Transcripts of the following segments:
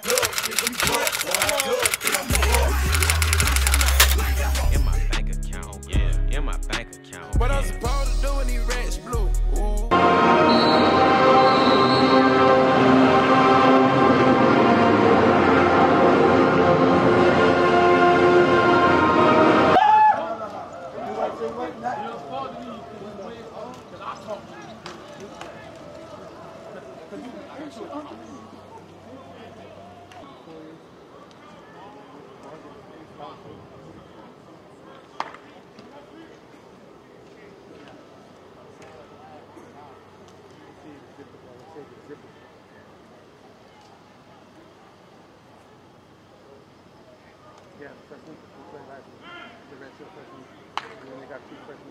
In my bank account, yeah, in my bank account. What I'm supposed to do when these rats blue? Ooh. Yeah, freshman, we played last week. The red shirt freshman, and then they got 2 freshmen.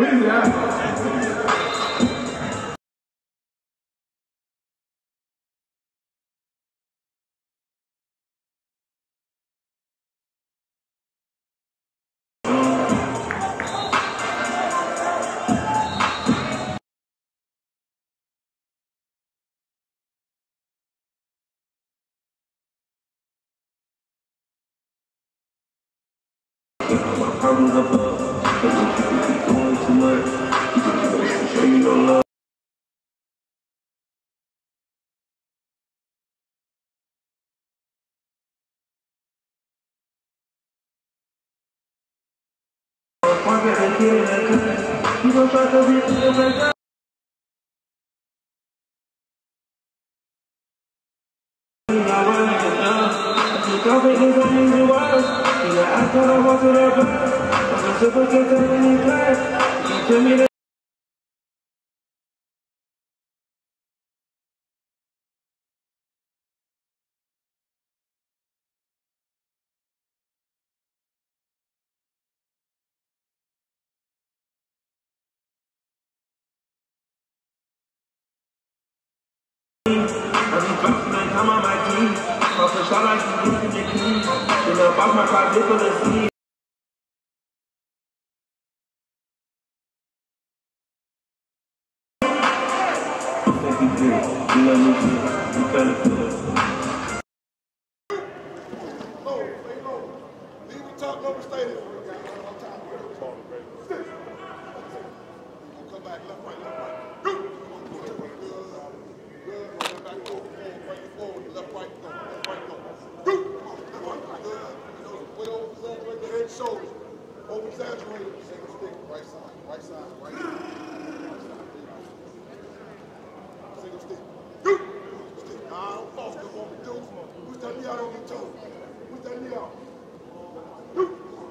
I'm on my team. Off the shot, I can get in the keys. You know, off my car, dip on the seat. Thank you, good. You let me feel. You better feel it. Leave the top number, stay there. Come back, left, right, left, right. Good. Back, forward, forward, left, right, go. Left, right, go. Good. Good. Way over the head, shoulders. Over exaggerated. Single stick. Right side, right side, right side. Single stick. Good. Stick. Nah, don't false. That's what we do. Push that knee out on your toe. Push that knee out. Good.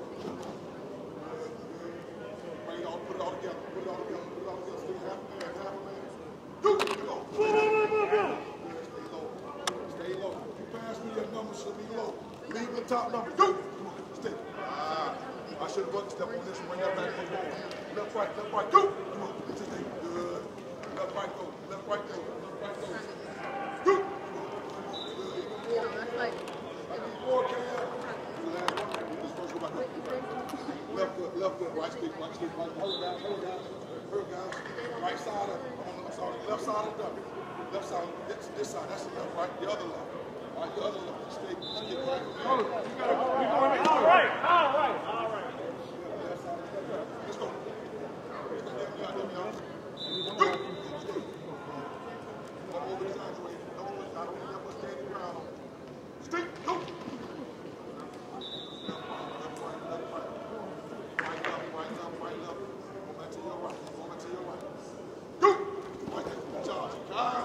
Bring it all, put it all together. Put it all together. Put it all together. Stick half a man, half a man. Good. Go. Stay low. Stay low. You pass me, your number should be low. Leave the top number. Go. Stick. I should have step on this and bring that back for forward. Left, right, go. Come on. Just stay good. Left, right, go. Left, right, go. Left, right, go. Good. Good. Even more. I need more, Cam. This first go back up. Left foot, right stick, right. Hold down. Right side up. Left side of the dummy. Left side, this side, that's the left, right? The other left. All right, the other left. Stay right. All right. Let's go. Over the sides, wait. I don't need that much standing ground. Straight, go. Right left. Go back to your right. Go. Right there. Good job.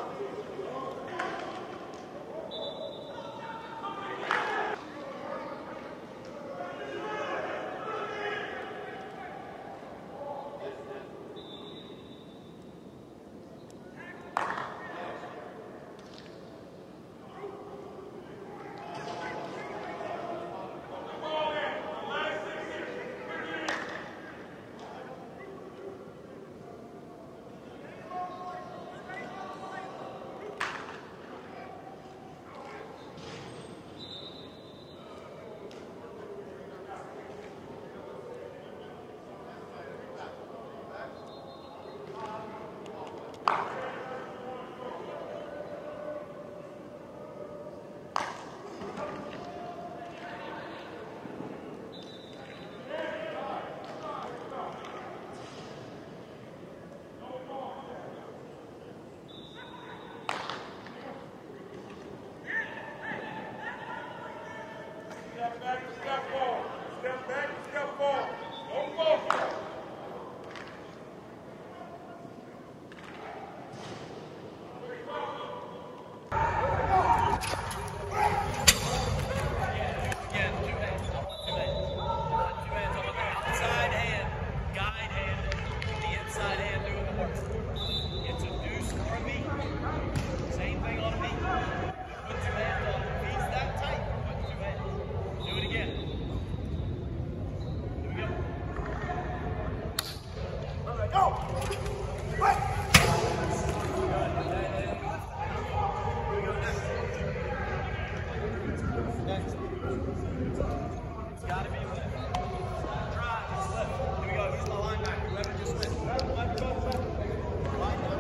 It's got to be left. Try. It's left. Here we go. He's my linebacker. Whoever just went. Left. Line down. Line down.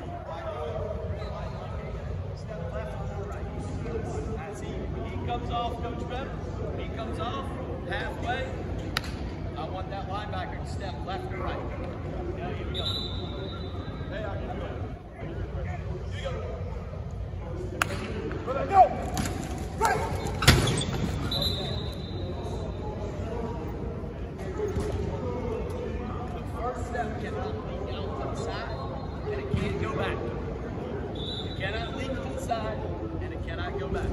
Step left or right. That's he. When he comes off, Coach Better. When he comes off, halfway, I want that linebacker to step left or right. Yeah, here we go. Hey, I can do it. Here we go. Let go. Right. The first step cannot leak out to the side, and it can't go back. It cannot leak to the side, and it cannot go back.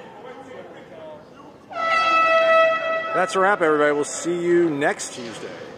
That's a wrap, everybody. We'll see you next Tuesday.